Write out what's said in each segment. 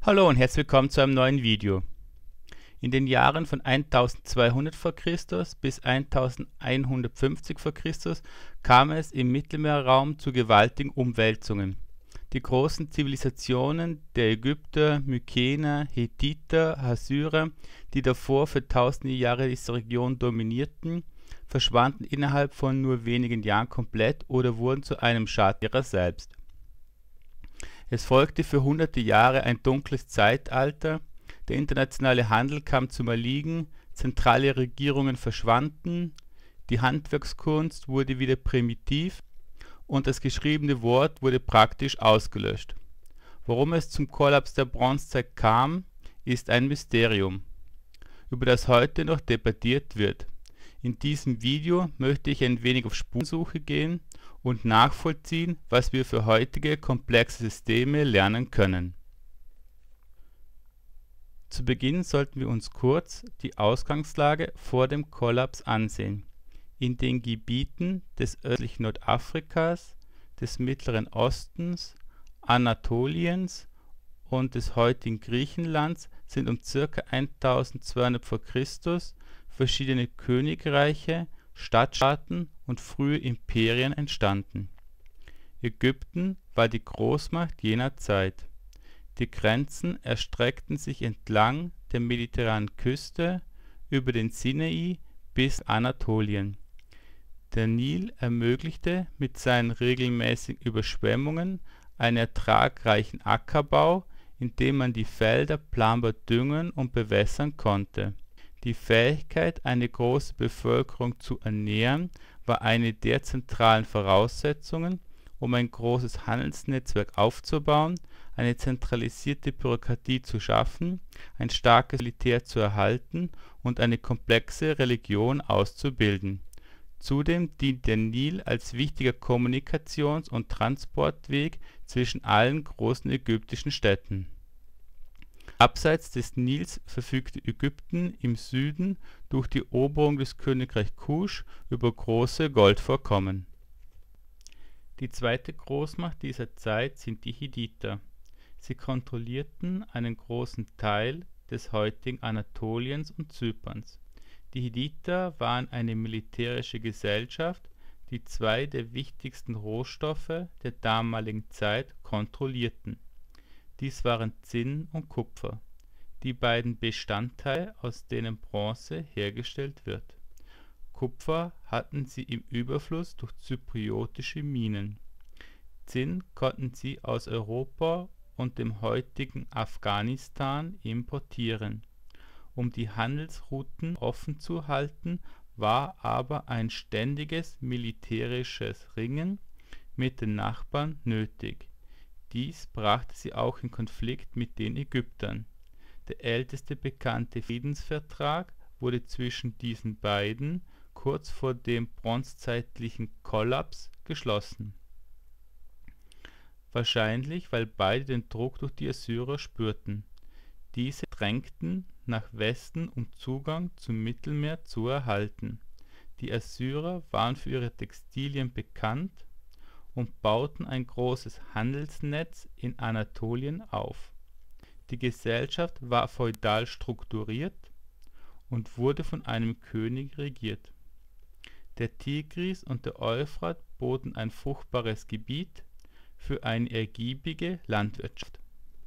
Hallo und herzlich willkommen zu einem neuen Video. In den Jahren von 1200 v. Chr. bis 1150 v. Chr. kam es im Mittelmeerraum zu gewaltigen Umwälzungen. Die großen Zivilisationen der Ägypter, Mykener, Hethiter, Assyrer, die davor für tausende Jahre diese Region dominierten, verschwanden innerhalb von nur wenigen Jahren komplett oder wurden zu einem Schatten ihrer selbst. Es folgte für hunderte Jahre ein dunkles Zeitalter, der internationale Handel kam zum Erliegen, zentrale Regierungen verschwanden, die Handwerkskunst wurde wieder primitiv und das geschriebene Wort wurde praktisch ausgelöscht. Warum es zum Kollaps der Bronzezeit kam, ist ein Mysterium, über das heute noch debattiert wird. In diesem Video möchte ich ein wenig auf Spurensuche gehen und nachvollziehen, was wir für heutige komplexe Systeme lernen können. Zu Beginn sollten wir uns kurz die Ausgangslage vor dem Kollaps ansehen. In den Gebieten des östlichen Nordafrikas, des Mittleren Ostens, Anatoliens und des heutigen Griechenlands sind um ca. 1200 v. Chr. Verschiedene Königreiche, Stadtstaaten und frühe Imperien entstanden. Ägypten war die Großmacht jener Zeit. Die Grenzen erstreckten sich entlang der mediterranen Küste über den Sinai bis Anatolien. Der Nil ermöglichte mit seinen regelmäßigen Überschwemmungen einen ertragreichen Ackerbau, indem man die Felder planbar düngen und bewässern konnte. Die Fähigkeit, eine große Bevölkerung zu ernähren, war eine der zentralen Voraussetzungen, um ein großes Handelsnetzwerk aufzubauen, eine zentralisierte Bürokratie zu schaffen, ein starkes Militär zu erhalten und eine komplexe Religion auszubilden. Zudem dient der Nil als wichtiger Kommunikations- und Transportweg zwischen allen großen ägyptischen Städten. Abseits des Nils verfügte Ägypten im Süden durch die Eroberung des Königreichs Kusch über große Goldvorkommen. Die zweite Großmacht dieser Zeit sind die Hethiter. Sie kontrollierten einen großen Teil des heutigen Anatoliens und Zyperns. Die Hethiter waren eine militärische Gesellschaft, die zwei der wichtigsten Rohstoffe der damaligen Zeit kontrollierten. Dies waren Zinn und Kupfer, die beiden Bestandteile, aus denen Bronze hergestellt wird. Kupfer hatten sie im Überfluss durch zypriotische Minen. Zinn konnten sie aus Europa und dem heutigen Afghanistan importieren. Um die Handelsrouten offen zu halten, war aber ein ständiges militärisches Ringen mit den Nachbarn nötig. Dies brachte sie auch in Konflikt mit den Ägyptern. Der älteste bekannte Friedensvertrag wurde zwischen diesen beiden kurz vor dem bronzezeitlichen Kollaps geschlossen. Wahrscheinlich, weil beide den Druck durch die Assyrer spürten. Diese drängten nach Westen, um Zugang zum Mittelmeer zu erhalten. Die Assyrer waren für ihre Textilien bekannt und bauten ein großes Handelsnetz in Anatolien auf. Die Gesellschaft war feudal strukturiert und wurde von einem König regiert. Der Tigris und der Euphrat boten ein fruchtbares Gebiet für eine ergiebige Landwirtschaft.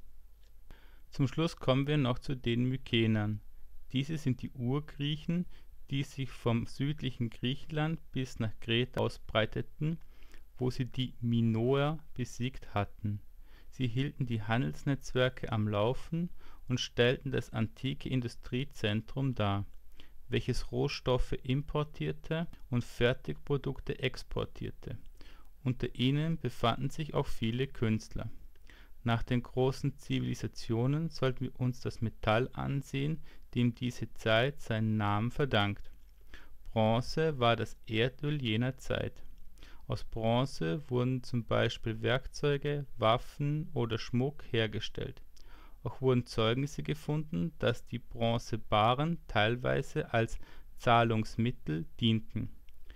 Zum Schluss kommen wir noch zu den Mykenern. Diese sind die Urgriechen, die sich vom südlichen Griechenland bis nach Kreta ausbreiteten, wo sie die Minoer besiegt hatten. Sie hielten die Handelsnetzwerke am Laufen und stellten das antike Industriezentrum dar, welches Rohstoffe importierte und Fertigprodukte exportierte. Unter ihnen befanden sich auch viele Künstler. Nach den großen Zivilisationen sollten wir uns das Metall ansehen, dem diese Zeit seinen Namen verdankt. Bronze war das Erdöl jener Zeit. Aus Bronze wurden zum Beispiel Werkzeuge, Waffen oder Schmuck hergestellt. Auch wurden Zeugnisse gefunden, dass die Bronzebarren teilweise als Zahlungsmittel dienten.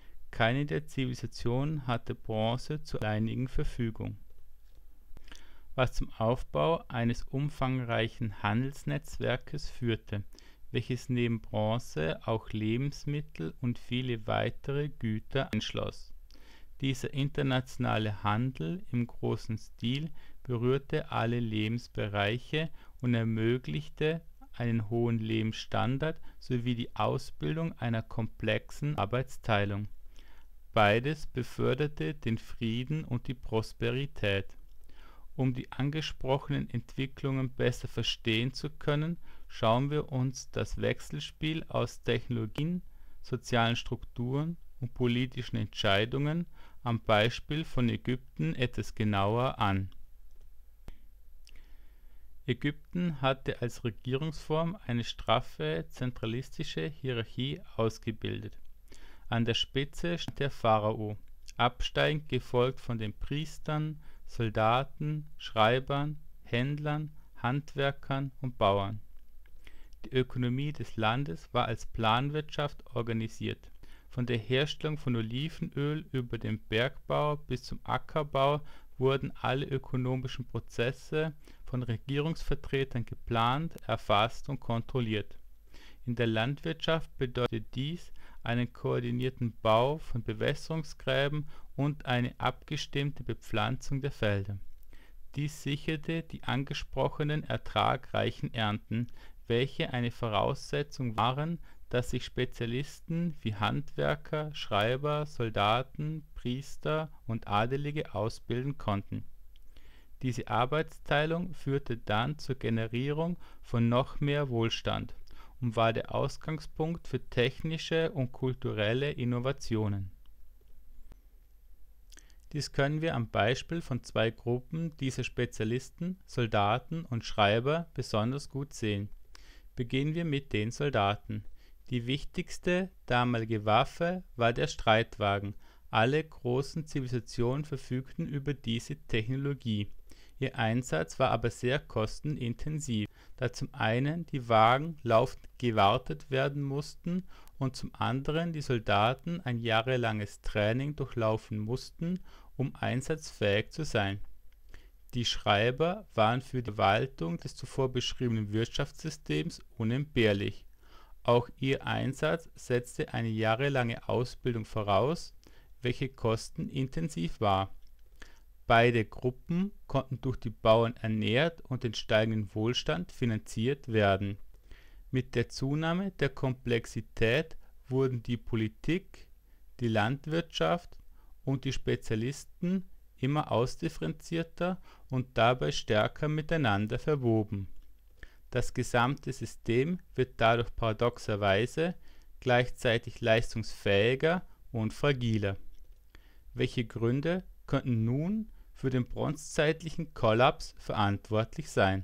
Keine der Zivilisationen hatte Bronze zur alleinigen Verfügung. was zum Aufbau eines umfangreichen Handelsnetzwerkes führte, welches neben Bronze auch Lebensmittel und viele weitere Güter einschloss. Dieser internationale Handel im großen Stil berührte alle Lebensbereiche und ermöglichte einen hohen Lebensstandard sowie die Ausbildung einer komplexen Arbeitsteilung. Beides beförderte den Frieden und die Prosperität. Um die angesprochenen Entwicklungen besser verstehen zu können, schauen wir uns das Wechselspiel aus Technologien, sozialen Strukturen und politischen Entscheidungen am Beispiel von Ägypten etwas genauer an. Ägypten hatte als Regierungsform eine straffe zentralistische Hierarchie ausgebildet. An der Spitze stand der Pharao, absteigend gefolgt von den Priestern, Soldaten, Schreibern, Händlern, Handwerkern und Bauern. Die Ökonomie des Landes war als Planwirtschaft organisiert. Von der Herstellung von Olivenöl über den Bergbau bis zum Ackerbau wurden alle ökonomischen Prozesse von Regierungsvertretern geplant, erfasst und kontrolliert. In der Landwirtschaft bedeutet dies einen koordinierten Bau von Bewässerungsgräben und eine abgestimmte Bepflanzung der Felder. Dies sicherte die angesprochenen ertragreichen Ernten, welche eine Voraussetzung waren, dass sich Spezialisten wie Handwerker, Schreiber, Soldaten, Priester und Adelige ausbilden konnten. Diese Arbeitsteilung führte dann zur Generierung von noch mehr Wohlstand und war der Ausgangspunkt für technische und kulturelle Innovationen. Dies können wir am Beispiel von zwei Gruppen dieser Spezialisten, Soldaten und Schreiber, besonders gut sehen. Beginnen wir mit den Soldaten. Die wichtigste damalige Waffe war der Streitwagen. Alle großen Zivilisationen verfügten über diese Technologie. Ihr Einsatz war aber sehr kostenintensiv, da zum einen die Wagen laufend gewartet werden mussten und zum anderen die Soldaten ein jahrelanges Training durchlaufen mussten, um einsatzfähig zu sein. Die Schreiber waren für die Verwaltung des zuvor beschriebenen Wirtschaftssystems unentbehrlich. Auch ihr Einsatz setzte eine jahrelange Ausbildung voraus, welche kostenintensiv war. Beide Gruppen konnten durch die Bauern ernährt und den steigenden Wohlstand finanziert werden. Mit der Zunahme der Komplexität wurden die Politik, die Landwirtschaft und die Spezialisten immer ausdifferenzierter und dabei stärker miteinander verwoben. Das gesamte System wird dadurch paradoxerweise gleichzeitig leistungsfähiger und fragiler. Welche Gründe könnten nun für den bronzezeitlichen Kollaps verantwortlich sein?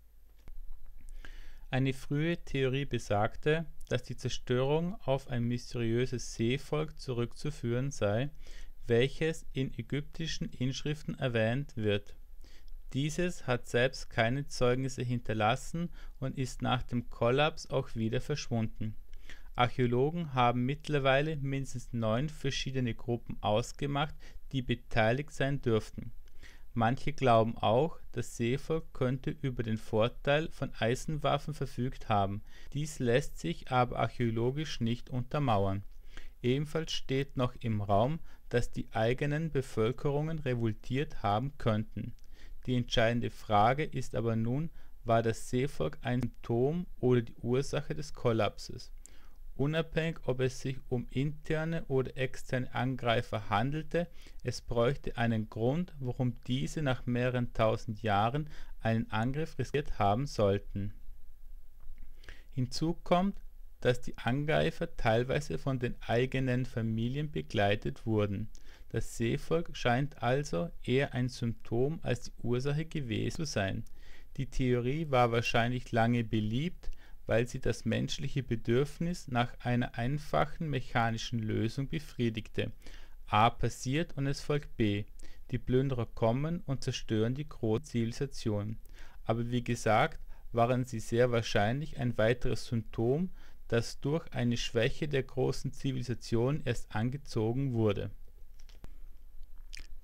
Eine frühe Theorie besagte, dass die Zerstörung auf ein mysteriöses Seevolk zurückzuführen sei, welches in ägyptischen Inschriften erwähnt wird. Dieses hat selbst keine Zeugnisse hinterlassen und ist nach dem Kollaps auch wieder verschwunden. Archäologen haben mittlerweile mindestens 9 verschiedene Gruppen ausgemacht, die beteiligt sein dürften. Manche glauben auch, das Seevolk könnte über den Vorteil von Eisenwaffen verfügt haben. Dies lässt sich aber archäologisch nicht untermauern. Ebenfalls steht noch im Raum, dass die eigenen Bevölkerungen revoltiert haben könnten. Die entscheidende Frage ist aber nun, war das Seevolk ein Symptom oder die Ursache des Kollapses? Unabhängig, ob es sich um interne oder externe Angreifer handelte, es bräuchte einen Grund, warum diese nach mehreren tausend Jahren einen Angriff riskiert haben sollten. Hinzu kommt, dass die Angreifer teilweise von den eigenen Familien begleitet wurden. Das Seevolk scheint also eher ein Symptom als die Ursache gewesen zu sein. Die Theorie war wahrscheinlich lange beliebt, weil sie das menschliche Bedürfnis nach einer einfachen mechanischen Lösung befriedigte. A passiert und es folgt B. Die Plünderer kommen und zerstören die große Zivilisation. Aber wie gesagt, waren sie sehr wahrscheinlich ein weiteres Symptom, das durch eine Schwäche der großen Zivilisation erst angezogen wurde.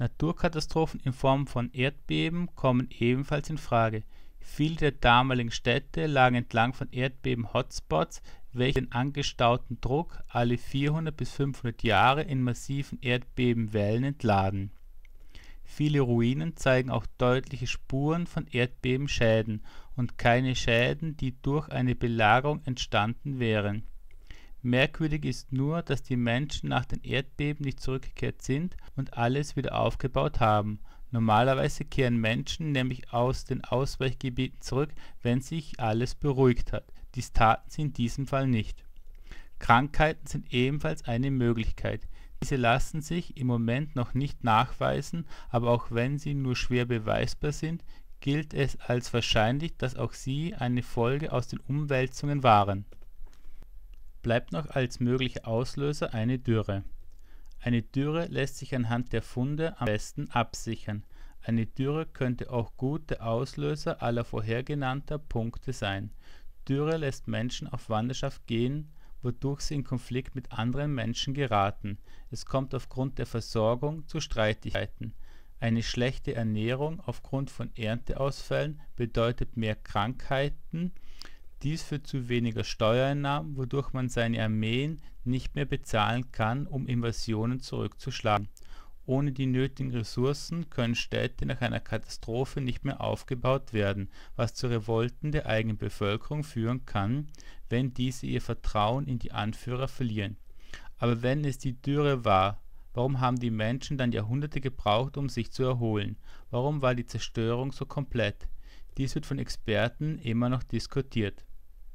Naturkatastrophen in Form von Erdbeben kommen ebenfalls in Frage. Viele der damaligen Städte lagen entlang von Erdbeben-Hotspots, welche den angestauten Druck alle 400 bis 500 Jahre in massiven Erdbebenwellen entladen. Viele Ruinen zeigen auch deutliche Spuren von Erdbebenschäden und keine Schäden, die durch eine Belagerung entstanden wären. Merkwürdig ist nur, dass die Menschen nach den Erdbeben nicht zurückgekehrt sind und alles wieder aufgebaut haben. Normalerweise kehren Menschen nämlich aus den Ausweichgebieten zurück, wenn sich alles beruhigt hat. Dies taten sie in diesem Fall nicht. Krankheiten sind ebenfalls eine Möglichkeit. Diese lassen sich im Moment noch nicht nachweisen, aber auch wenn sie nur schwer beweisbar sind, gilt es als wahrscheinlich, dass auch sie eine Folge aus den Umwälzungen waren. Bleibt noch als möglicher Auslöser eine Dürre. Eine Dürre lässt sich anhand der Funde am besten absichern. Eine Dürre könnte auch gut der Auslöser aller vorhergenannter Punkte sein. Dürre lässt Menschen auf Wanderschaft gehen, wodurch sie in Konflikt mit anderen Menschen geraten. Es kommt aufgrund der Versorgung zu Streitigkeiten. Eine schlechte Ernährung aufgrund von Ernteausfällen bedeutet mehr Krankheiten. Dies führt zu weniger Steuereinnahmen, wodurch man seine Armeen nicht mehr bezahlen kann, um Invasionen zurückzuschlagen. Ohne die nötigen Ressourcen können Städte nach einer Katastrophe nicht mehr aufgebaut werden, was zu Revolten der eigenen Bevölkerung führen kann, wenn diese ihr Vertrauen in die Anführer verlieren. Aber wenn es die Dürre war, warum haben die Menschen dann Jahrhunderte gebraucht, um sich zu erholen? Warum war die Zerstörung so komplett? Dies wird von Experten immer noch diskutiert.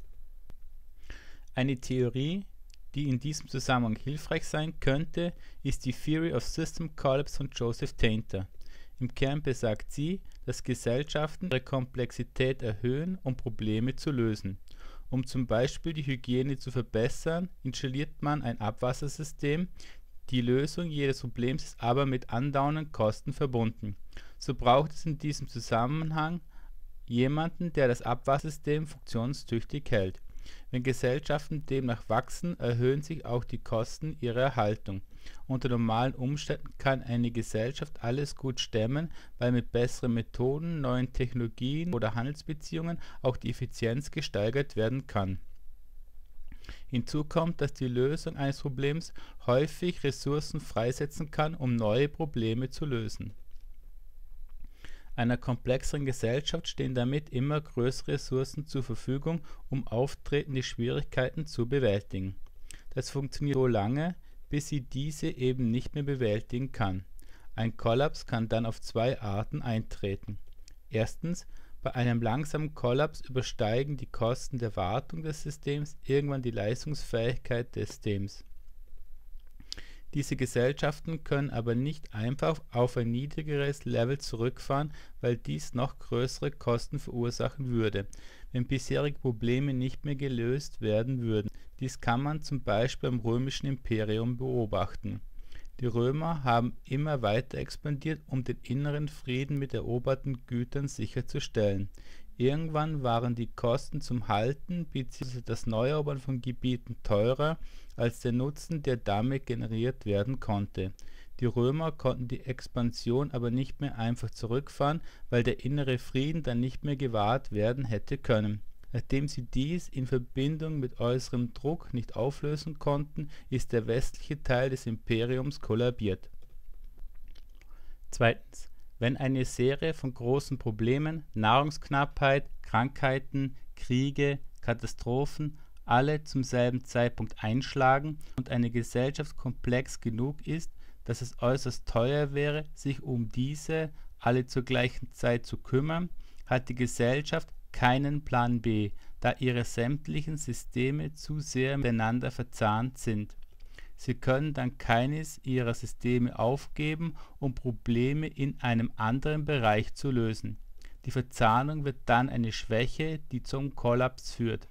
Eine Theorie, die in diesem Zusammenhang hilfreich sein könnte, ist die Theory of System Collapse von Joseph Tainter. Im Kern besagt sie, dass Gesellschaften ihre Komplexität erhöhen, um Probleme zu lösen. Um zum Beispiel die Hygiene zu verbessern, installiert man ein Abwassersystem. Die Lösung jedes Problems ist aber mit andauernden Kosten verbunden. So braucht es in diesem Zusammenhang jemanden, der das Abwassersystem funktionstüchtig hält. Wenn Gesellschaften demnach wachsen, erhöhen sich auch die Kosten ihrer Erhaltung. Unter normalen Umständen kann eine Gesellschaft alles gut stemmen, weil mit besseren Methoden, neuen Technologien oder Handelsbeziehungen auch die Effizienz gesteigert werden kann. Hinzu kommt, dass die Lösung eines Problems häufig Ressourcen freisetzen kann, um neue Probleme zu lösen. Einer komplexeren Gesellschaft stehen damit immer größere Ressourcen zur Verfügung, um auftretende Schwierigkeiten zu bewältigen. Das funktioniert so lange, bis sie diese eben nicht mehr bewältigen kann. Ein Kollaps kann dann auf zwei Arten eintreten. Erstens, bei einem langsamen Kollaps übersteigen die Kosten der Wartung des Systems irgendwann die Leistungsfähigkeit des Systems. Diese Gesellschaften können aber nicht einfach auf ein niedrigeres Level zurückfahren, weil dies noch größere Kosten verursachen würde, wenn bisherige Probleme nicht mehr gelöst werden würden. Dies kann man zum Beispiel am römischen Imperium beobachten. Die Römer haben immer weiter expandiert, um den inneren Frieden mit eroberten Gütern sicherzustellen. Irgendwann waren die Kosten zum Halten bzw. das Neuerobern von Gebieten teurer als der Nutzen, der damit generiert werden konnte. Die Römer konnten die Expansion aber nicht mehr einfach zurückfahren, weil der innere Frieden dann nicht mehr gewahrt werden hätte können. Nachdem sie dies in Verbindung mit äußerem Druck nicht auflösen konnten, ist der westliche Teil des Imperiums kollabiert. Zweitens. Wenn eine Serie von großen Problemen, Nahrungsknappheit, Krankheiten, Kriege, Katastrophen alle zum selben Zeitpunkt einschlagen und eine Gesellschaft komplex genug ist, dass es äußerst teuer wäre, sich um diese alle zur gleichen Zeit zu kümmern, hat die Gesellschaft keinen Plan B, da ihre sämtlichen Systeme zu sehr miteinander verzahnt sind. Sie können dann keines ihrer Systeme aufgeben, um Probleme in einem anderen Bereich zu lösen. Die Verzahnung wird dann eine Schwäche, die zum Kollaps führt.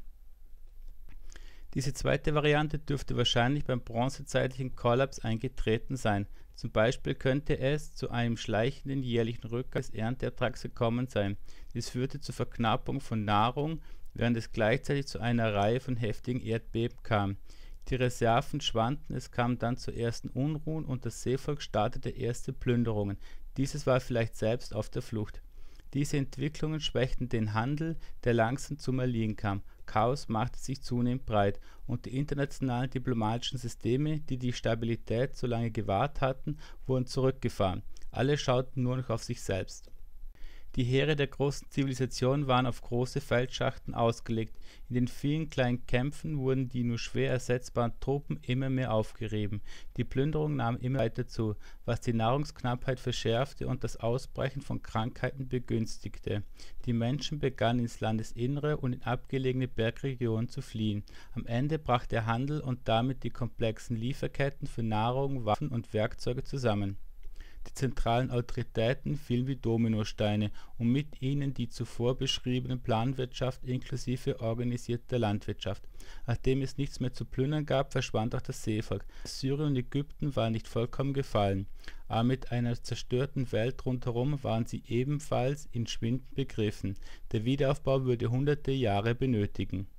Diese zweite Variante dürfte wahrscheinlich beim bronzezeitlichen Kollaps eingetreten sein. Zum Beispiel könnte es zu einem schleichenden jährlichen Rückgang des Ernteertrags gekommen sein. Dies führte zur Verknappung von Nahrung, während es gleichzeitig zu einer Reihe von heftigen Erdbeben kam. Die Reserven schwanden, es kam dann zu ersten Unruhen und das Seevolk startete erste Plünderungen. Dieses war vielleicht selbst auf der Flucht. Diese Entwicklungen schwächten den Handel, der langsam zum Erliegen kam. Chaos machte sich zunehmend breit und die internationalen diplomatischen Systeme, die die Stabilität so lange gewahrt hatten, wurden zurückgefahren. Alle schauten nur noch auf sich selbst. Die Heere der großen Zivilisationen waren auf große Feldschlachten ausgelegt. In den vielen kleinen Kämpfen wurden die nur schwer ersetzbaren Truppen immer mehr aufgerieben. Die Plünderung nahm immer weiter zu, was die Nahrungsknappheit verschärfte und das Ausbrechen von Krankheiten begünstigte. Die Menschen begannen ins Landesinnere und in abgelegene Bergregionen zu fliehen. Am Ende brach der Handel und damit die komplexen Lieferketten für Nahrung, Waffen und Werkzeuge zusammen. Die zentralen Autoritäten fielen wie Dominosteine und mit ihnen die zuvor beschriebene Planwirtschaft inklusive organisierter Landwirtschaft. Nachdem es nichts mehr zu plündern gab, verschwand auch das Seevolk. Syrien und Ägypten waren nicht vollkommen gefallen, aber mit einer zerstörten Welt rundherum waren sie ebenfalls in Schwinden begriffen. Der Wiederaufbau würde hunderte Jahre benötigen.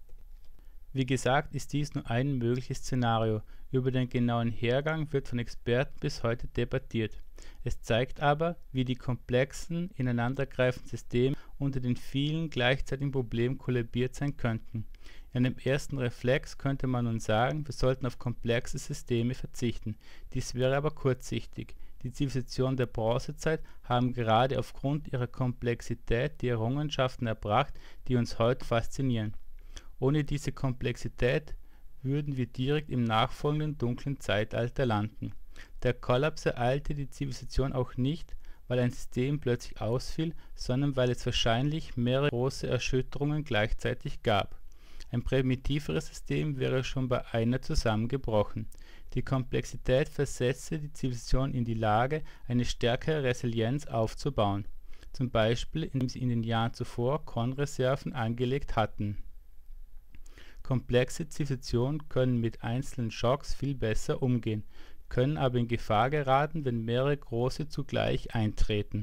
Wie gesagt, ist dies nur ein mögliches Szenario. Über den genauen Hergang wird von Experten bis heute debattiert. Es zeigt aber, wie die komplexen, ineinandergreifenden Systeme unter den vielen gleichzeitigen Problemen kollabiert sein könnten. In einem ersten Reflex könnte man nun sagen, wir sollten auf komplexe Systeme verzichten. Dies wäre aber kurzsichtig. Die Zivilisationen der Bronzezeit haben gerade aufgrund ihrer Komplexität die Errungenschaften erbracht, die uns heute faszinieren. Ohne diese Komplexität würden wir direkt im nachfolgenden dunklen Zeitalter landen. Der Kollaps ereilte die Zivilisation auch nicht, weil ein System plötzlich ausfiel, sondern weil es wahrscheinlich mehrere große Erschütterungen gleichzeitig gab. Ein primitiveres System wäre schon bei einer zusammengebrochen. Die Komplexität versetzte die Zivilisation in die Lage, eine stärkere Resilienz aufzubauen, zum Beispiel indem sie in den Jahren zuvor Kornreserven angelegt hatten. Komplexe Zivilisationen können mit einzelnen Schocks viel besser umgehen, können aber in Gefahr geraten, wenn mehrere große zugleich eintreten.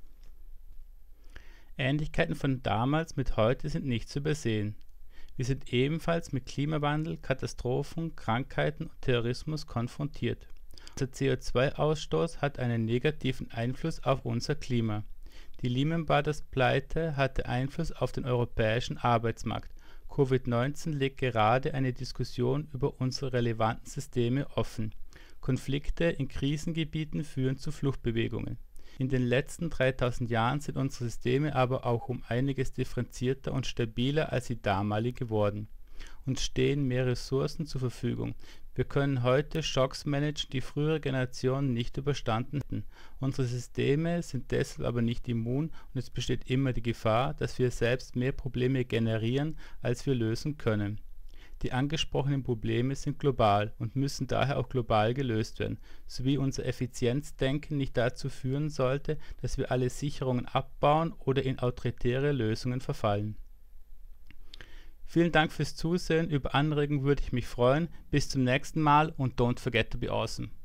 Ähnlichkeiten von damals mit heute sind nicht zu übersehen. Wir sind ebenfalls mit Klimawandel, Katastrophen, Krankheiten und Terrorismus konfrontiert. Unser CO2-Ausstoß hat einen negativen Einfluss auf unser Klima. Die Lehman Brothers Pleite hatte Einfluss auf den europäischen Arbeitsmarkt. Covid-19 legt gerade eine Diskussion über unsere relevanten Systeme offen. Konflikte in Krisengebieten führen zu Fluchtbewegungen. In den letzten 3000 Jahren sind unsere Systeme aber auch um einiges differenzierter und stabiler als die damalige geworden. Uns stehen mehr Ressourcen zur Verfügung. Wir können heute Schocks managen, die frühere Generationen nicht überstanden hatten. Unsere Systeme sind deshalb aber nicht immun und es besteht immer die Gefahr, dass wir selbst mehr Probleme generieren, als wir lösen können. Die angesprochenen Probleme sind global und müssen daher auch global gelöst werden, sowie unser Effizienzdenken nicht dazu führen sollte, dass wir alle Sicherungen abbauen oder in autoritäre Lösungen verfallen. Vielen Dank fürs Zusehen, über Anregungen würde ich mich freuen. Bis zum nächsten Mal und don't forget to be awesome.